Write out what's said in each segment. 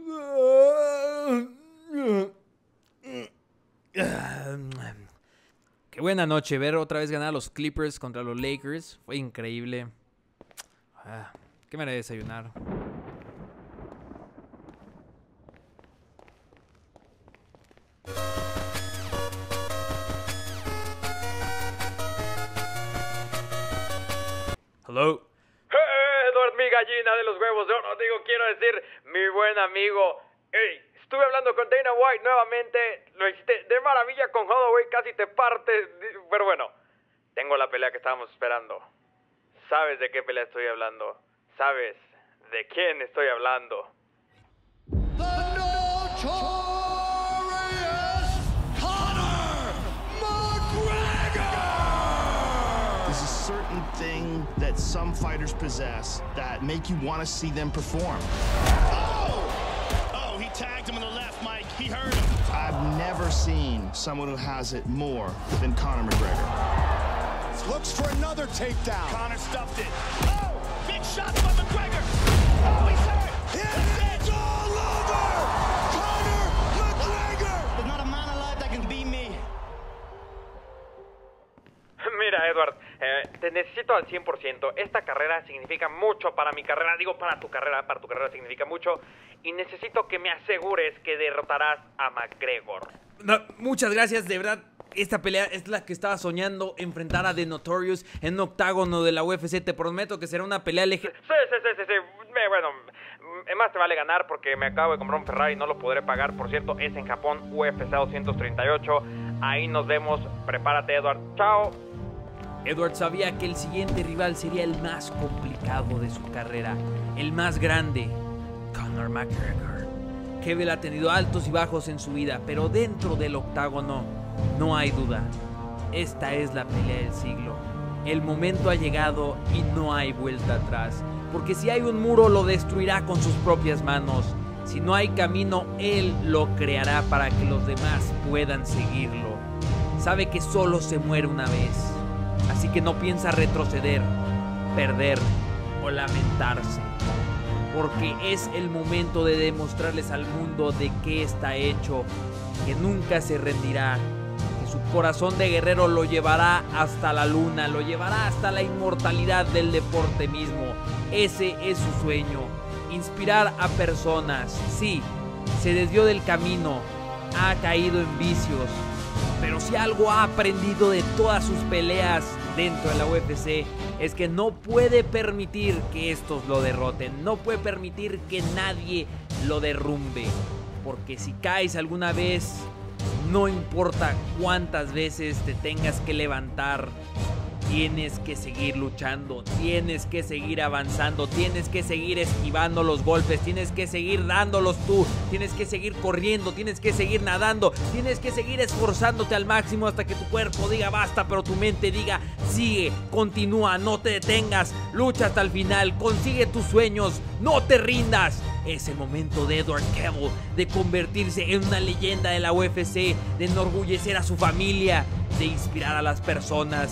Qué buena noche ver otra vez ganar a los Clippers contra los Lakers. Fue increíble. ¿Qué me haré desayunar? Hello. Edward, mi gallina de los huevos. Yo no digo, quiero decir, mi buen amigo. Hey, estuve hablando con Dana White nuevamente. Lo hiciste de maravilla con Holloway. Casi te partes. Pero bueno, tengo la pelea que estábamos esperando. ¿Sabes de qué pelea estoy hablando? ¿Sabes de quién estoy hablando? Thing that some fighters possess that make you want to see them perform. Oh, he tagged him in the left, Mike. He hurt him. I've never seen someone who has it more than Conor McGregor. Looks for another takedown. Conor stuffed it. Oh, big shots by McGregor. Oh, he's hurt. It's all over. Conor McGregor. There's not a man alive that can beat me. Mira, Edward, te necesito al 100%. Esta carrera significa mucho para mi carrera. Digo, para tu carrera significa mucho. Y necesito que me asegures que derrotarás a McGregor. No, muchas gracias, de verdad. Esta pelea es la que estaba soñando, enfrentar a The Notorious en un octágono de la UFC. Te prometo que será una pelea legendaria. Sí. Bueno, más te vale ganar porque me acabo de comprar un Ferrari y no lo podré pagar. Por cierto, es en Japón, UFC 238. Ahí nos vemos. Prepárate, Edward. Chao. Edward sabía que el siguiente rival sería el más complicado de su carrera, el más grande, Conor McGregor. Kevin ha tenido altos y bajos en su vida, pero dentro del octágono no hay duda. Esta es la pelea del siglo. El momento ha llegado y no hay vuelta atrás, porque si hay un muro lo destruirá con sus propias manos. Si no hay camino, él lo creará para que los demás puedan seguirlo. Sabe que solo se muere una vez. Así que no piensa retroceder, perder o lamentarse. Porque es el momento de demostrarles al mundo de qué está hecho, que nunca se rendirá, que su corazón de guerrero lo llevará hasta la luna, lo llevará hasta la inmortalidad del deporte mismo. Ese es su sueño, inspirar a personas. Sí, se desvió del camino, ha caído en vicios, pero si algo ha aprendido de todas sus peleas dentro de la UFC es que no puede permitir que estos lo derroten, no puede permitir que nadie lo derrumbe, porque si caes alguna vez, no importa cuántas veces te tengas que levantar, tienes que seguir luchando, tienes que seguir avanzando, tienes que seguir esquivando los golpes, tienes que seguir dándolos tú, tienes que seguir corriendo, tienes que seguir nadando, tienes que seguir esforzándote al máximo hasta que tu cuerpo diga basta, pero tu mente diga sigue, continúa, no te detengas, lucha hasta el final, consigue tus sueños, no te rindas. Es el momento de Edward Kevil de convertirse en una leyenda de la UFC, de enorgullecer a su familia, de inspirar a las personas,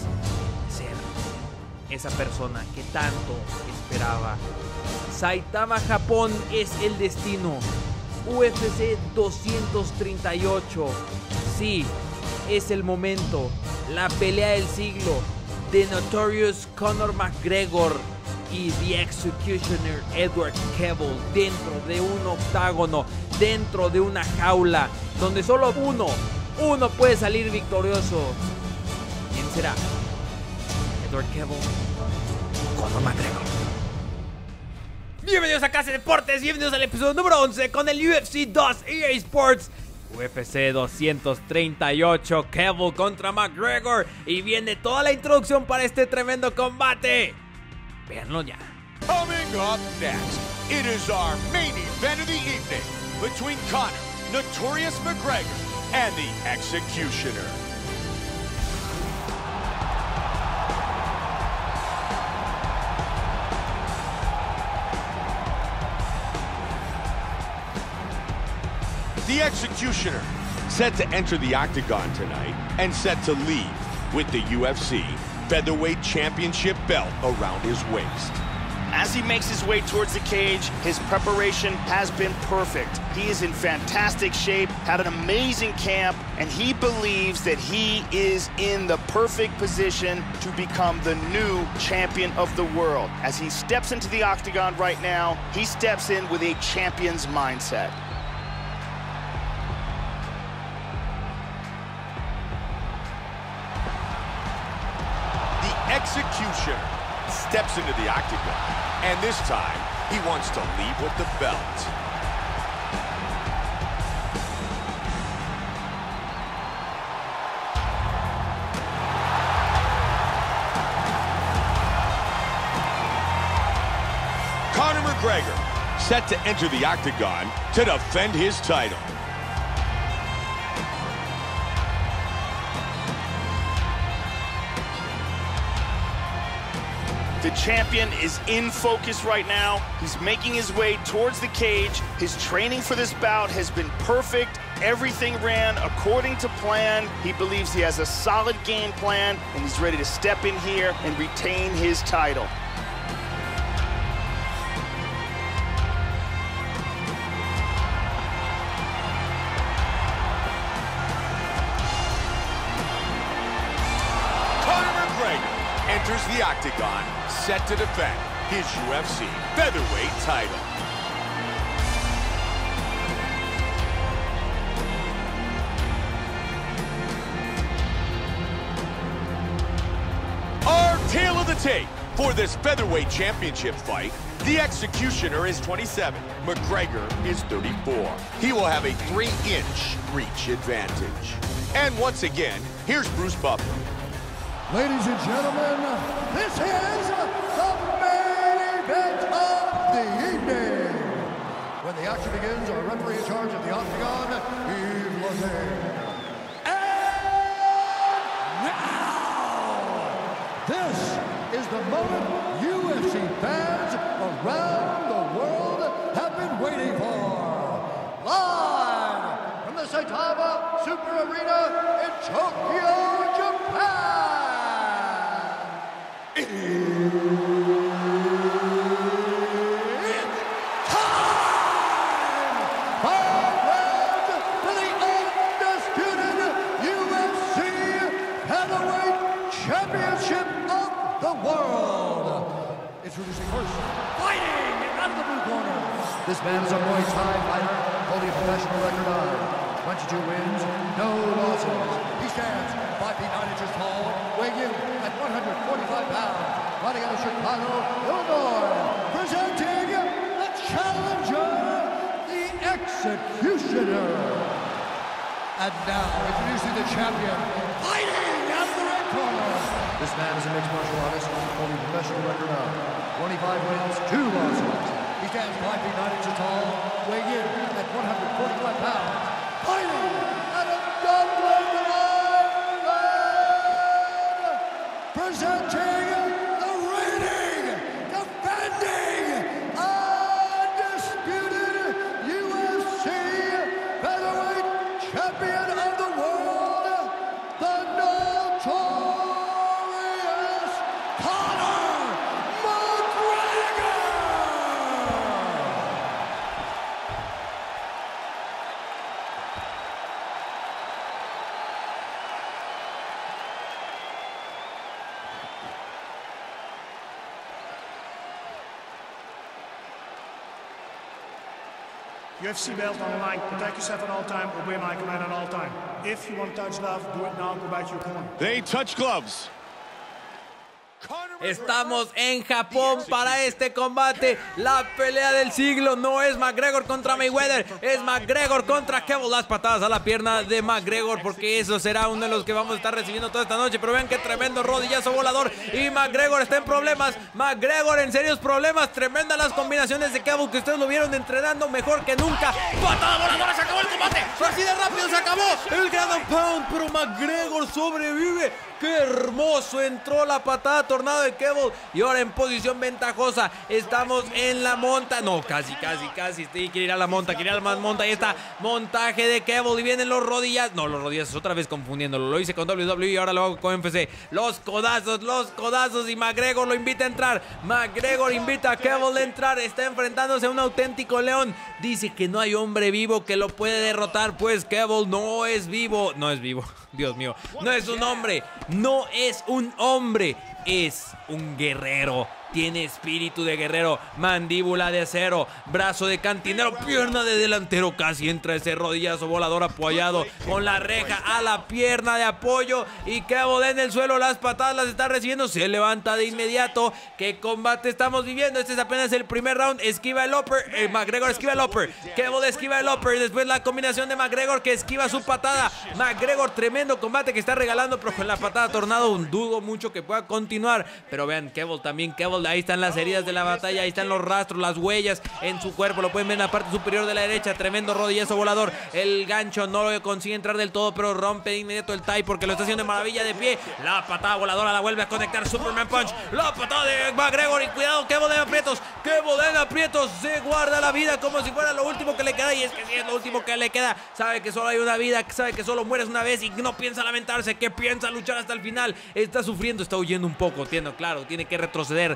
esa persona que tanto esperaba. Saitama, Japón es el destino. UFC 238. Sí, es el momento. La pelea del siglo. The Notorious Conor McGregor y The Executioner Edward Kevil dentro de un octágono, dentro de una jaula, donde solo uno puede salir victorioso. ¿Quién será? Edward Kevil, Conor McGregor. Bienvenidos a Casa de Deportes, bienvenidos al episodio número 11 con el UFC 2 EA Sports UFC 238, Kevil contra McGregor, y viene toda la introducción para este tremendo combate. Véanlo ya. Coming up next, it is our main event of the evening between Conor Notorious McGregor and the Executioner. The Executioner, set to enter the octagon tonight and set to leave with the UFC Featherweight Championship belt around his waist. As he makes his way towards the cage, his preparation has been perfect. He is in fantastic shape, had an amazing camp, and he believes that he is in the perfect position to become the new champion of the world. As he steps into the octagon right now, he steps in with a champion's mindset. The Executioner steps into the octagon, and this time he wants to leave with the belt. Conor McGregor set to enter the octagon to defend his title. The champion is in focus right now. He's making his way towards the cage. His training for this bout has been perfect. Everything ran according to plan. He believes he has a solid game plan, and he's ready to step in here and retain his title. Enters the octagon, set to defend his UFC featherweight title. Our tale of the tape for this featherweight championship fight: the Executioner is 27, McGregor is 34. He will have a 3-inch reach advantage. And once again, here's Bruce Buffer. Ladies and gentlemen, this is the main event of the evening. When the action begins, our referee in charge of the octagon, Yves Lavigne. And now, this is the moment UFC fans around the world have been waiting for. Live from the Saitama Super Arena in Tokyo, Japan. It's time! Forward for the undisputed UFC Heavyweight Championship of the world. Introducing first, fighting out of the blue corner. This man is a Muay Thai fighter, holding a professional record of 22 wins, no losses. He stands 5 feet 9 inches tall, weighing in at 145 pounds, fighting out of Chicago, Illinois, presenting the challenger, the Executioner. And now, introducing the champion, fighting out of the red corner. This man is a mixed martial artist, holding a professional record of 25 wins, 2 losses. He stands 5 feet 9 inches tall, weighing in at 145 pounds, fighting out of Dublin, Ireland, presenting the reigning, defending, undisputed UFC featherweight champion of the world, the notorious Conor McGregor! UFC belt on the line. Protect yourself at all time. Obey my command at all time. If you want to touch gloves, do it now. Go back to your corner. They touch gloves. Estamos en Japón para este combate. La pelea del siglo no es McGregor contra Mayweather, es McGregor contra Kevin. Las patadas a la pierna de McGregor, porque eso será uno de los que vamos a estar recibiendo toda esta noche. Pero vean qué tremendo rodillazo volador. Y McGregor está en problemas. McGregor en serios problemas. Tremendas las combinaciones de Kevin, que ustedes lo vieron entrenando mejor que nunca. Patada voladora, se acabó el combate. Así de rápido se acabó el ground and pound. Pero McGregor sobrevive. ¡Qué hermoso! Entró la patada tornado de Cable. Y ahora en posición ventajosa. Estamos en la monta. No, casi. Sí, quiere ir a la monta, quiere ir a la más monta. Ahí está, montaje de Cable. Y vienen los rodillas. No, los rodillas, otra vez confundiéndolo. Lo hice con WWE y ahora lo hago con MC. Los codazos. Y McGregor lo invita a entrar. McGregor invita a Cable a entrar. Está enfrentándose a un auténtico león. Dice que no hay hombre vivo que lo puede derrotar. Pues Cable no es vivo. No es vivo. Dios mío. No es un hombre. No es un hombre. Es un guerrero. Tiene espíritu de guerrero, mandíbula de acero, brazo de cantinero, pierna de delantero. Casi entra ese rodillazo volador apoyado con la reja a la pierna de apoyo. Y Cable en el suelo, las patadas las está recibiendo. Se levanta de inmediato. ¿Qué combate estamos viviendo? Este es apenas el primer round. Esquiva el upper. McGregor esquiva el upper. Cable esquiva el upper. Después la combinación de McGregor que esquiva su patada. McGregor, tremendo combate que está regalando, pero con la patada tornado dudo mucho que pueda continuar. Pero vean, Cable también. Cable, ahí están las heridas de la batalla, ahí están los rastros, las huellas en su cuerpo, lo pueden ver en la parte superior de la derecha. Tremendo rodillazo volador, el gancho no lo consigue entrar del todo, pero rompe de inmediato el tie porque lo está haciendo de maravilla de pie. La patada voladora la vuelve a conectar, Superman Punch, la patada de McGregor y cuidado, Cable en aprietos, se guarda la vida como si fuera lo último que le queda, y es que sí es lo último que le queda. Sabe que solo hay una vida, sabe que solo mueres una vez y no piensa lamentarse, que piensa luchar hasta el final. Está sufriendo, está huyendo un poco, entiendo, claro, tiene que retroceder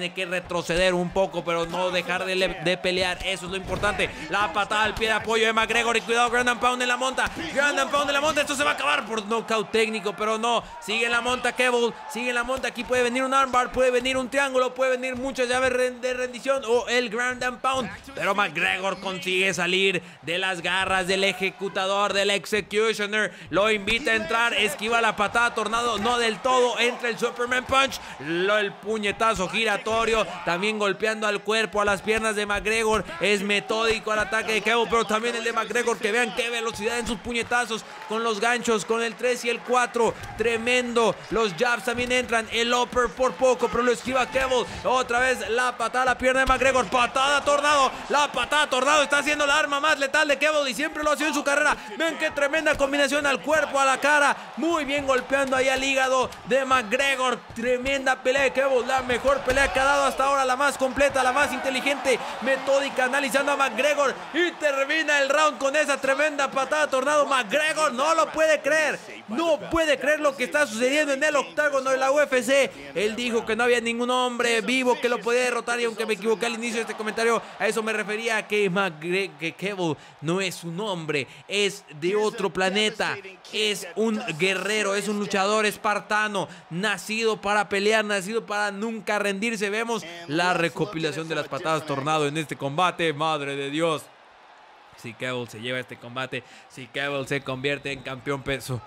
un poco, pero no dejar de pelear, eso es lo importante. La patada al pie de apoyo de McGregor y cuidado, Ground and Pound en la monta, esto se va a acabar por knockout técnico, pero no, sigue en la monta Cable, sigue en la monta. Aquí puede venir un armbar, puede venir un triángulo, puede venir muchas llaves de rendición o el Ground and Pound, pero McGregor consigue salir de las garras del ejecutador, del executioner, lo invita a entrar, esquiva la patada tornado, no del todo, entra el Superman Punch, el puñetazo giratorio, también golpeando al cuerpo, a las piernas de McGregor. Es metódico el ataque de Cable, pero también el de McGregor, que vean qué velocidad en sus puñetazos, con los ganchos, con el 3 y el 4, tremendo. Los jabs también entran, el upper por poco, pero lo esquiva Cable. Otra vez la patada a la pierna de McGregor, patada tornado, la patada tornado está siendo la arma más letal de Cable y siempre lo ha sido en su carrera. Ven qué tremenda combinación al cuerpo, a la cara, muy bien golpeando ahí al hígado de McGregor. Tremenda pelea de Cable, la mejor pelea que ha dado hasta ahora, la más completa, la más inteligente, metódica, analizando a McGregor, y termina el round con esa tremenda patada tornado. McGregor no lo puede creer, no puede creer lo que está sucediendo en el octágono de la UFC. Él dijo que no había ningún hombre vivo que lo podía derrotar, y aunque me equivoqué al inicio de este comentario, a eso me refería, que Cable no es un hombre, es de otro planeta, es un guerrero, es un luchador espartano, nacido para pelear, nacido para nunca rendirse. Vemos la recopilación de las patadas tornado en este combate, madre de Dios. Si Cable se lleva este combate, si Cable se convierte en campeón peso.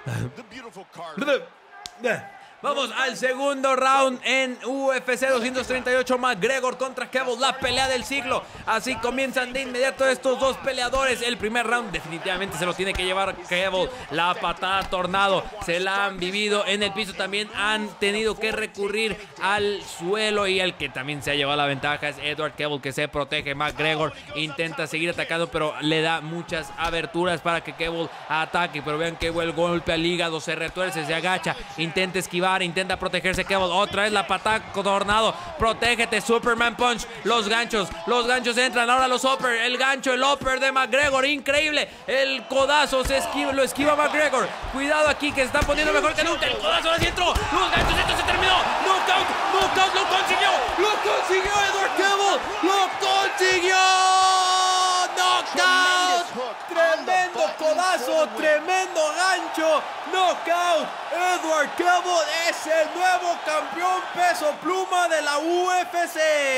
Vamos al segundo round en UFC 238, McGregor contra Cable, la pelea del siglo. Así comienzan de inmediato estos dos peleadores. El primer round definitivamente se lo tiene que llevar Cable. La patada tornado se la han vivido en el piso, también han tenido que recurrir al suelo, y el que también se ha llevado la ventaja es Edward Cable, que se protege. McGregor intenta seguir atacando, pero le da muchas aberturas para que Cable ataque, pero vean que el golpe al hígado, se retuerce, se agacha, intenta esquivar, intenta protegerse Cable. Otra vez la patada tornado, protégete, Superman Punch, los ganchos entran, ahora los upper, el gancho, el upper de McGregor, increíble, el codazo lo esquiva McGregor, cuidado aquí que se está poniendo mejor que nunca, el codazo ahora sí entró, los ganchos, esto se terminó, knockout, lo consiguió Edward Cable, lo consiguió, knockout, tremendo codazo, tremendo gancho, knockout. Edward Cable es el nuevo campeón peso pluma de la UFC.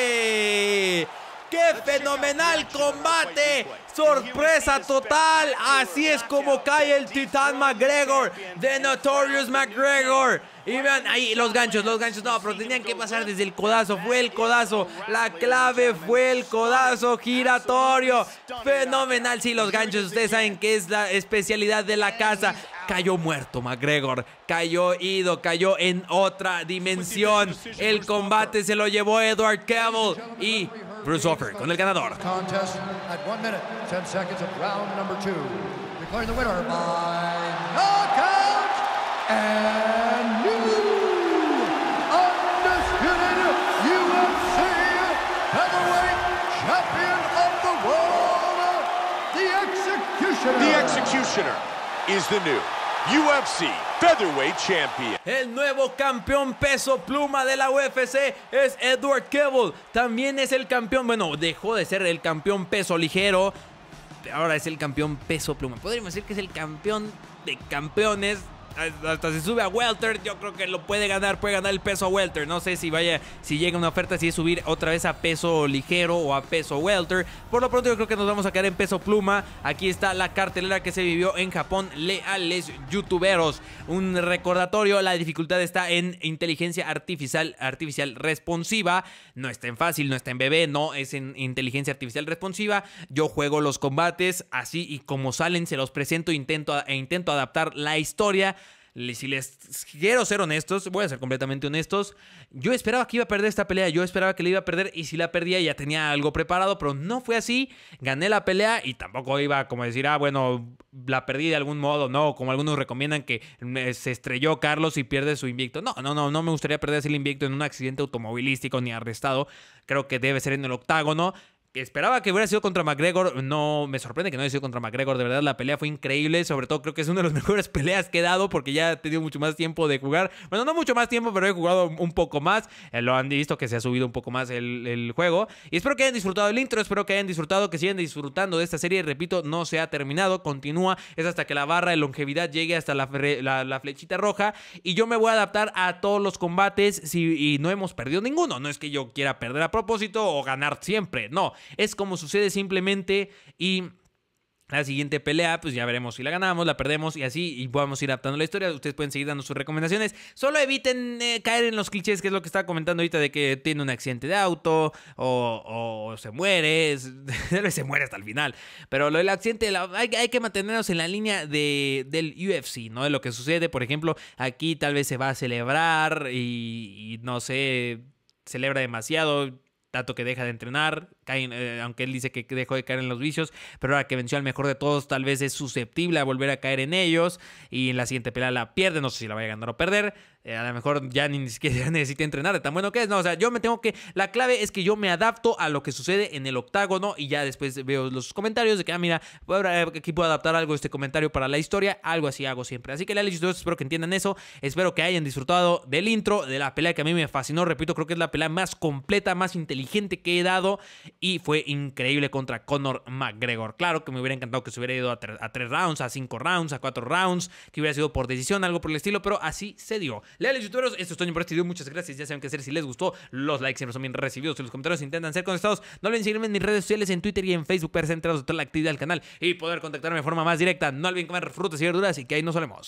¡Qué fenomenal combate! ¡Sorpresa total! Así es como cae el Titán McGregor, The Notorious McGregor. Y vean ahí los ganchos, no, pero tenían que pasar desde el codazo, fue el codazo, la clave fue el codazo giratorio, fenomenal. Sí, los ganchos, ustedes saben que es la especialidad de la casa. Cayó muerto McGregor, cayó ido, cayó en otra dimensión. El combate se lo llevó Edward Cable y Bruce Buffer con el ganador. Contest at 1 minute, 10 seconds of round number 2. Declaring the winner by knockout and The Executioner is the new UFC Featherweight Champion. El nuevo campeón peso pluma de la UFC es Edward Kebble. También es el campeón, bueno, dejó de ser el campeón peso ligero. Ahora es el campeón peso pluma. Podríamos decir que es el campeón de campeones. Hasta se sube a welter, yo creo que lo puede ganar el peso a welter. No sé si llega una oferta, si es subir otra vez a peso ligero o a peso welter. Por lo pronto yo creo que nos vamos a quedar en peso pluma. Aquí está la cartelera que se vivió en Japón, leales youtuberos. Un recordatorio, la dificultad está en inteligencia artificial responsiva. No está en fácil, no está en bebé, no, es en inteligencia artificial responsiva. Yo juego los combates así y como salen se los presento, intento adaptar la historia. Si les quiero ser honestos, voy a ser completamente honestos, yo esperaba que iba a perder esta pelea, yo esperaba que la iba a perder y si la perdía ya tenía algo preparado, pero no fue así. Gané la pelea y tampoco iba como decir, bueno, la perdí de algún modo, no, como algunos recomiendan que se estrelló Carlos y pierde su invicto. No me gustaría perder ese invicto en un accidente automovilístico ni arrestado. Creo que debe ser en el octágono. Esperaba que hubiera sido contra McGregor, no me sorprende que no haya sido contra McGregor, de verdad la pelea fue increíble, sobre todo creo que es una de las mejores peleas que he dado porque ya he tenido mucho más tiempo de jugar, bueno no mucho más tiempo pero he jugado un poco más, lo han visto que se ha subido un poco más el juego y espero que hayan disfrutado el intro, espero que hayan disfrutado, que sigan disfrutando de esta serie, repito, no se ha terminado, continúa, es hasta que la barra de longevidad llegue hasta la flechita roja y yo me voy a adaptar a todos los combates y no hemos perdido ninguno, no es que yo quiera perder a propósito o ganar siempre, no. Es como sucede simplemente y la siguiente pelea, pues ya veremos si la ganamos, la perdemos y así y podemos ir adaptando la historia. Ustedes pueden seguir dando sus recomendaciones. Solo eviten caer en los clichés, que es lo que estaba comentando ahorita de que tiene un accidente de auto o se muere. Tal vez se muere hasta el final. Pero lo del accidente, hay que mantenernos en la línea del UFC, ¿no? De lo que sucede. Por ejemplo, aquí tal vez se va a celebrar y no sé, celebra demasiado. Tanto que deja de entrenar, aunque él dice que dejó de caer en los vicios, pero ahora que venció al mejor de todos, tal vez es susceptible a volver a caer en ellos y en la siguiente pelea la pierde, no sé si la vaya a ganar o perder, a lo mejor ya ni siquiera necesita entrenar de tan bueno que es, no, o sea, la clave es que yo me adapto a lo que sucede en el octágono y ya después veo los comentarios de que, mira, aquí puedo adaptar algo de este comentario para la historia, algo así hago siempre, así que espero que entiendan eso, espero que hayan disfrutado del intro, de la pelea que a mí me fascinó, repito, creo que es la pelea más completa, más inteligente que he dado y fue increíble contra Conor McGregor. Claro que me hubiera encantado que se hubiera ido a 3 rounds, a 5 rounds, a 4 rounds, que hubiera sido por decisión, algo por el estilo, pero así se dio. Leales youtuberos, esto es todo por este video, muchas gracias, ya saben qué hacer si les gustó, los likes siempre son bien recibidos, y los comentarios intentan ser contestados, no olviden seguirme en mis redes sociales, en Twitter y en Facebook para ser enterados de toda la actividad del canal y poder contactarme de forma más directa, no olviden comer frutas y verduras y que ahí nos solemos.